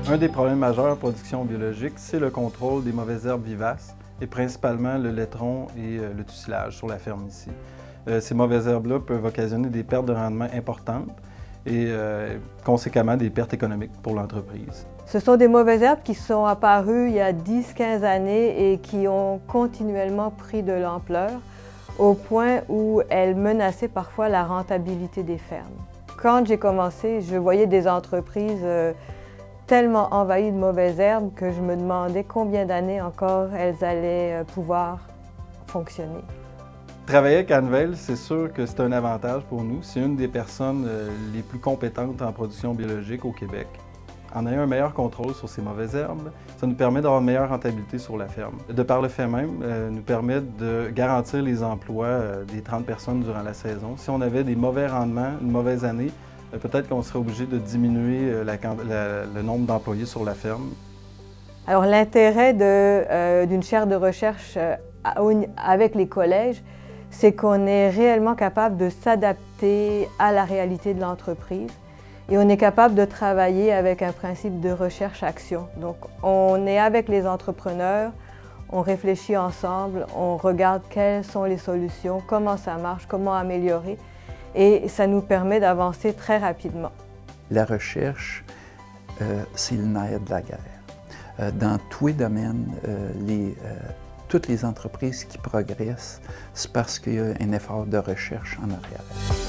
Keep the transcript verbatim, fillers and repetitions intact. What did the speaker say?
Un des problèmes majeurs en production biologique, c'est le contrôle des mauvaises herbes vivaces et principalement le laitron et le tusilage sur la ferme ici. Euh, ces mauvaises herbes-là peuvent occasionner des pertes de rendement importantes et euh, conséquemment des pertes économiques pour l'entreprise. Ce sont des mauvaises herbes qui sont apparues il y a dix à quinze années et qui ont continuellement pris de l'ampleur au point où elles menaçaient parfois la rentabilité des fermes. Quand j'ai commencé, je voyais des entreprises euh, tellement envahies de mauvaises herbes que je me demandais combien d'années encore elles allaient pouvoir fonctionner. Travailler avec Anvil, c'est sûr que c'est un avantage pour nous. C'est une des personnes euh, les plus compétentes en production biologique au Québec. En ayant un meilleur contrôle sur ces mauvaises herbes, ça nous permet d'avoir une meilleure rentabilité sur la ferme. De par le fait même, euh, nous permet de garantir les emplois euh, des trente personnes durant la saison. Si on avait des mauvais rendements, une mauvaise année, euh, peut-être qu'on serait obligé de diminuer euh, la, la, le nombre d'employés sur la ferme. Alors l'intérêt d'une euh, chaire de recherche euh, avec les collèges, c'est qu'on est réellement capable de s'adapter à la réalité de l'entreprise et on est capable de travailler avec un principe de recherche-action. Donc on est avec les entrepreneurs, on réfléchit ensemble, on regarde quelles sont les solutions, comment ça marche, comment améliorer et ça nous permet d'avancer très rapidement. La recherche, euh, c'est le nerf de la guerre. Euh, dans tous les domaines, euh, les, euh, toutes les entreprises qui progressent, c'est parce qu'il y a un effort de recherche en arrière.